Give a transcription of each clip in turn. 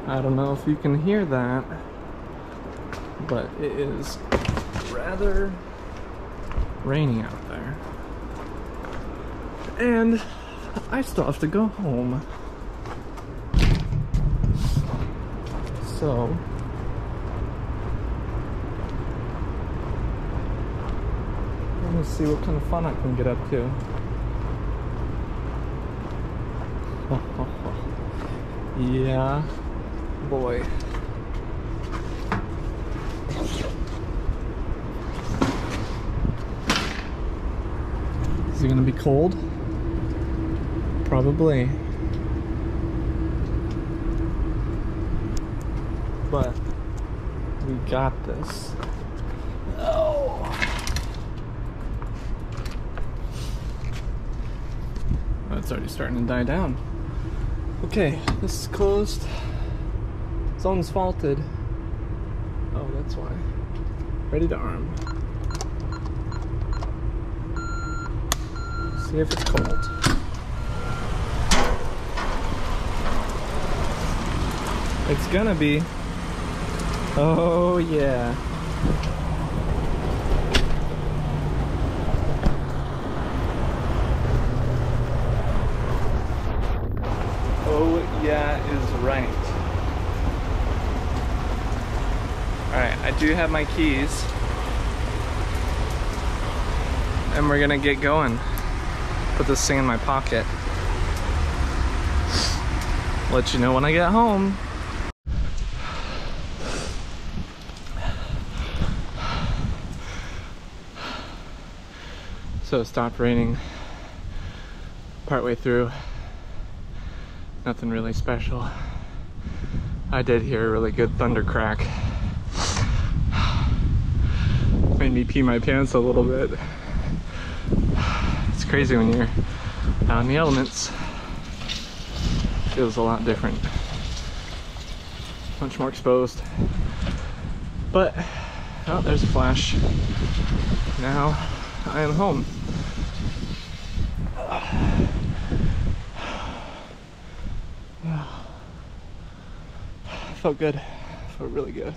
I don't know if you can hear that, but it is rather rainy out there. And I still have to go home. So let me see what kind of fun I can get up to. Yeah, boy. Is it gonna be cold? Probably. But we got this. Oh. Oh, it's already starting to die down. Okay, this is closed. Zone's faulted. Oh, that's why. Ready to arm. See if it's cold. It's gonna be. Oh yeah. Oh yeah is right. Alright, I do have my keys. And we're gonna get going. Put this thing in my pocket. Let you know when I get home. So it stopped raining partway through. Nothing really special. I did hear a really good thunder crack. Made me pee my pants a little bit. It's crazy when you're out in the elements. Feels a lot different. Much more exposed. But, oh, there's a flash. Now I am home. Felt good. Felt really good.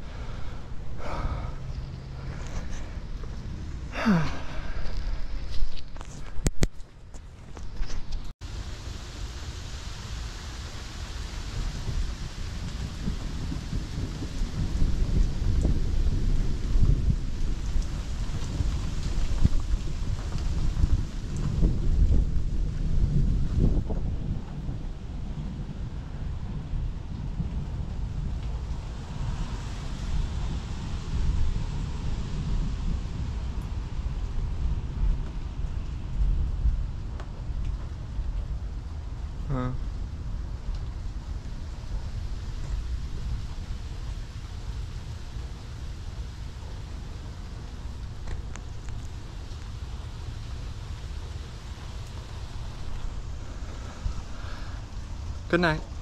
Huh. Good night.